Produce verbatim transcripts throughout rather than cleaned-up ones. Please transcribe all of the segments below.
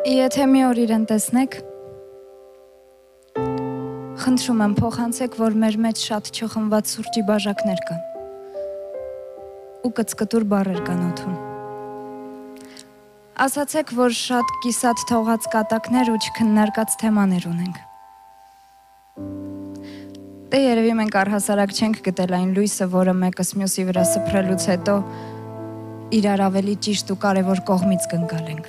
Եթե մի օր իրեն տեսնեք, խնդրում եմ փոխանցեք, որ մեր մեջ շատ չխմված սուրճի բաժակներ կան ու կծկտուր բառեր կան օդում։ Ասացեք, որ շատ կիսատ թողած կատակներ ու չքննարկած թեմաներ ունենք։ Դե երևի մենք առհասարակ չենք գտել այն լույսը, որը մեկս մյուսի վրա սփռելուց հետո իրար ավելի ճիշտ ու կարևոր կողմից կընկալենք։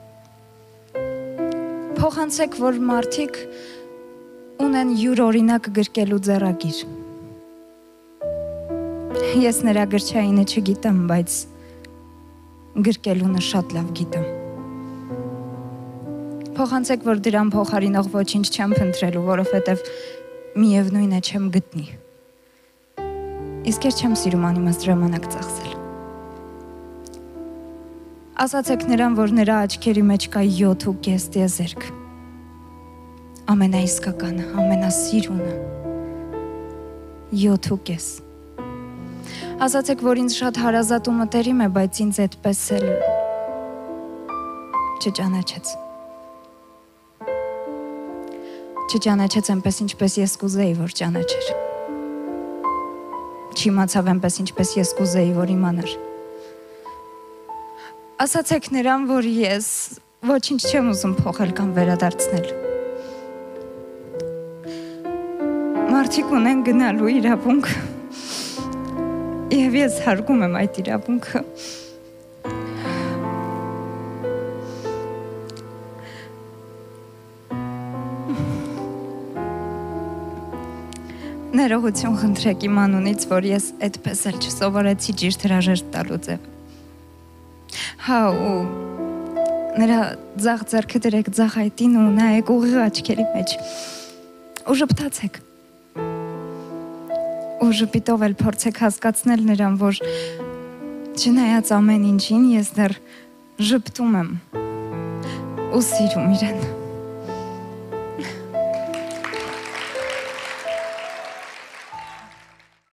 Փոխանցեք, որ մարդիկ ունեն յուր օրինակ գրկելու ձեռագիր։ Ես նրա գրչայինը չգիտեմ, բայց գրկելունը շատ լավ գիտեմ։ Փոխանցեք, որ դրան փոխարինող ոչինչ չեմ փնտրելու, որովհետև միևնույն է չեմ գտնի։ Իսկ ես չեմ սիրում անիմաստ ժամանակ ծախսել։ Ասացեք նրան, որ նրա աչքերի մեջ կա յոթ ու կես տիեզերք։ Ամենաիսկականը, ամենասիրունը։ յոթ ու կես։ Ասացեք, որ ինձ շատ հարազատ ու մտերիմ է, բայց ինձ այդպես էլ չճանաչեց։ Չճանաչեց այնպես, ինչպես ես կուզեի, որ ճանաչեր։ Չիմացավ այնպես, ինչպես ես կուզեի, որ իմանար։ Ասացեք նրան, որ ես ոչինչ չեմ ուզում փոխել կամ վերադարձնել։ Մարդիկ ունեն գնալու իրավունք, և ես հարգում եմ այդ իրավունքը։ Ներողություն խնդրեք իմ անունից, որ ես այդպես էլ չսովորեցի ճիշտ հրաժեշտ տալու ձև։ Հա, ու նրա ձախ ձեռքը դրեք ձախ այտին ու նայեք ուղիղ աչքերի մեջ ու ժպտացեք։ Ու ժպիտով էլ փորձեք հասկացնել նրան, որ չնայած ամեն ինչին ես դեռ ժպտում եմ ու սիրում իրեն։